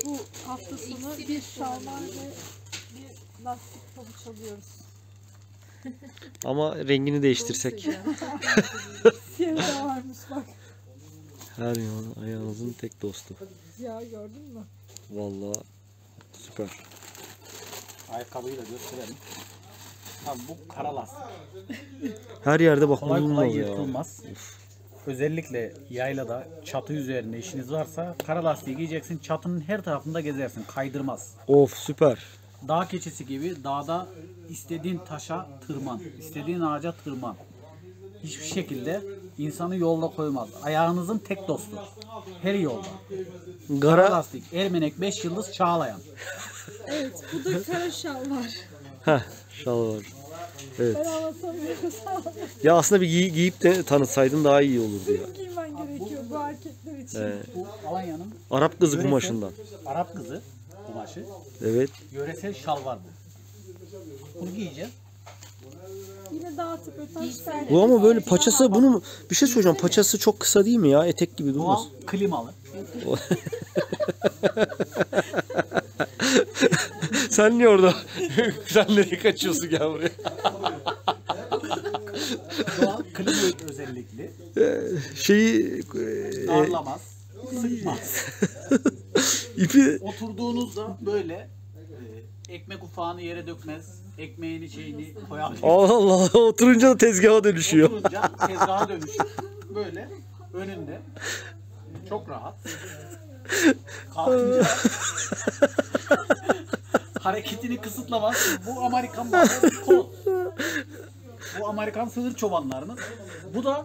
bu hafta sonu bir şalvar ve bir lastik pabuç alıyoruz. Ama rengini değiştirsek. Siyah da varmış bak. Her ayağınızın tek dostu. Ya gördün mü? Vallahi süper. Ayakkabıyı da gösterelim. Abi bu kara lastik. Her yerde bak Kolay kolay bulunmaz ya. yırtılmaz. Özellikle yaylada çatı üzerinde işiniz varsa kara lastiği giyeceksin. Çatının her tarafında gezersin. Kaydırmaz. Of süper. Dağ keçisi gibi dağda istediğin taşa tırman. İstediğin ağaca tırman. Hiçbir şekilde insanı yolda koymaz. Ayağınızın tek dostu. Her yolda. Kara Gara. lastik. Ermenek 5 yıldız Çağlayan. Evet, bu da kara şalvar. Heh, şal var. Evet. Ben anlatamıyorum sana. Ya aslında bir giyip de tanıtsaydın daha iyi olurdu ya. Giymen gerekiyor bu erkekler için. Bu Alanya'nın Arap kızı yöresel kumaşından. Arap kızı kumaşı. Evet. Yöresel şalvar bu. Bunu giyeceğiz. Yine dağıtıp öten Bu ama böyle paçası bunu bir şey söyleyeceğim. Paçası çok kısa değil mi ya? Etek gibi durmaz. Doğal klimalı. Sen niye orada? Sen nereye kaçıyorsun gel buraya? Doğal klima özellikli. Şeyi Darlamaz. Sıkmaz. ipi Oturduğunuzda böyle ekmek ufağını yere dökmez. Ekmeğini şeyini koyabilir. Allah Allah oturunca da tezgaha dönüşüyor. Oturunca tezgaha dönüşür. Böyle önünde. Çok rahat. Kalkınca hareketini kısıtlamaz. Bu Amerikan malı kol. Bu Amerikan sığır çobanlarının. Bu da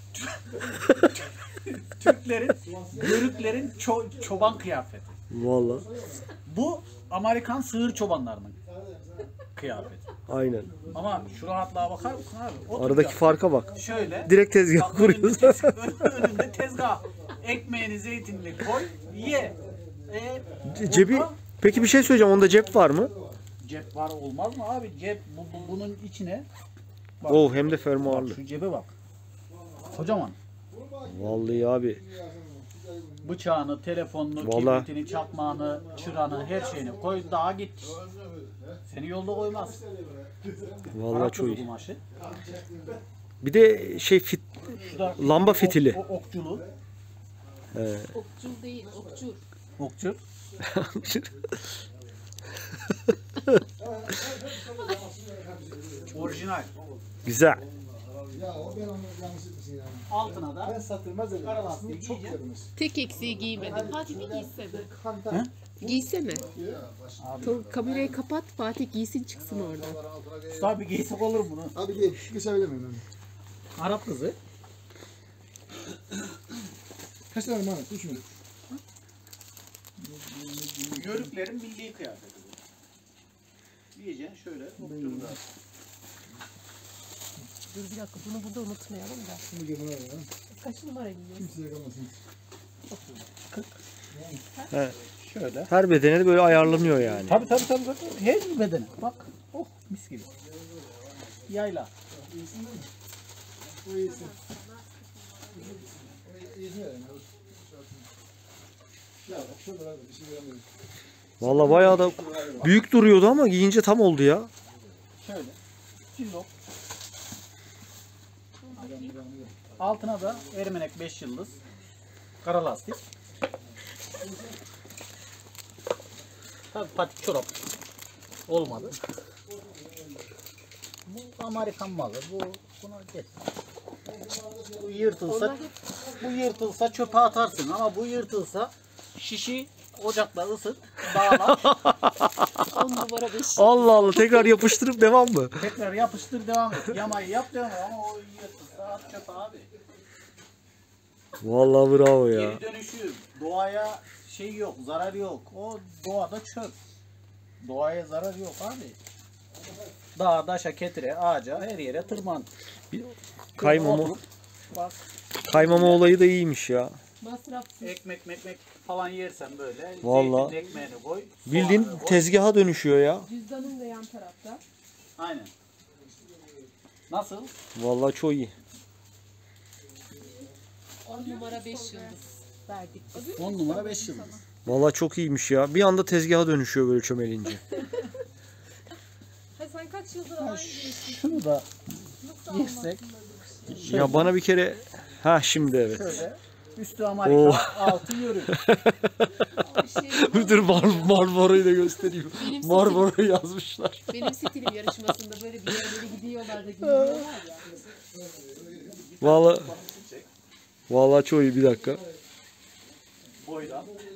Türklerin, Yörüklerin çoban kıyafeti. Vallahi Bu Amerikan sığır çobanlarının kıyafeti. aynen. Ama şu rahatlığa bakar mısın abi? Oturacak. Aradaki farka bak. Şöyle. Direkt tezgah Bak, kuruyoruz. önünde tezgah. Ekmeğini, zeytinini koy, ye. Cebi burada peki bir şey söyleyeceğim. Onda cep var mı? cep var olmaz mı abi? Cep bunun içine. Bak, Oh hem de bak fermuarlı. şu cebe bak. Kocaman. Vallahi abi. Bıçağını, telefonunu, Vallahi. kibritini, çakmağını, çırağını, her şeyini koy daha git. Seni yolda koymaz. Vallahi Arap çok kızı iyi. kumaşı. Bir de şey fit Şu da lamba fitili. Okçulu. Okçul değil, okçur. Okçu. Orijinal. Güzel. Ya o ben onu yanlış etmişsin yani. Altına da Ben satılmaz dedim. kara lastiği Çok giyeceğim. görmüş. Tek eksiği giymedi. Fatih bir giysene. Kanka. Giysene. Kamerayı kapat, Fatih giysin çıksın oradan. Tabii giysek olur bunu. Abi gel. Geçebilir miyim? Arap kızı. Kaç tane var? Düşün. Yörüklerin milli kıyafeti bu. Diyeceksin şöyle okçulu da. Dur bir dakika, bunu burada unutmayalım da. Şimdi gel bana ya. Kaç numara giyiyorsun? Kimse yakamasın. Şöyle. Her bedene de böyle ayarlanıyor yani. Tabii. Her bir bedene. Bak. Oh mis gibi. Yayla. Bu iyisin. İyisin yani. Ya bak şurada abi bir şey göremiyorum. Vallahi bayağı da büyük duruyordu ama giyince tam oldu ya. Şöyle. Cillop. Altına da Ermenek 5 yıldız. Kara lastik. Tabii patik çorap. Olmadı. Bu Amerikan malı. Buna geç. Bu yırtılsa çöpe atarsın ama bu yırtılsa şişi ocakta ısıt, dağla, 10 numara 5. Allah Allah tekrar yapıştırıp devam mı? tekrar yapıştır devam et. Yamayı yap devam et ama o yırtılsa at çöpe abi. Vallahi bravo ya. Geri dönüşü, doğaya şey yok, zarar yok. O doğada çöp. Doğaya zarar yok abi. Dağa, daşa, ketire, ağaca, her yere tırman. Kaymama, Otur, bak kaymama olayı da iyiymiş ya. Masrafsız. ekmek falan yersen böyle. Vallahi. Zeytin ekmeğini koy. Bildiğin soğanını koy. tezgaha dönüşüyor ya. Cüzdanın da yan tarafta. Aynen. Nasıl? Vallahi çok iyi. 10 numara 5 yıldız verdik. 10 numara 5 yıldız. Vallahi çok iyiymiş ya. Bir anda tezgaha dönüşüyor böyle çömelince. Ha, sen kaç yıldır aynı giyiyorsun? Şunu da Nasıl girsek Ya bana bir kere ha şimdi evet. şöyle. Üstü Amerika, altı yürü. Dur Marmara'yı da göstereyim. Benim Marmara'yı yazmışlar. Benim stilim yarışmasında böyle bir yerlere gidiyorlar da giyiyorlar ya. Vallahi çok iyi bir dakika. Boydan.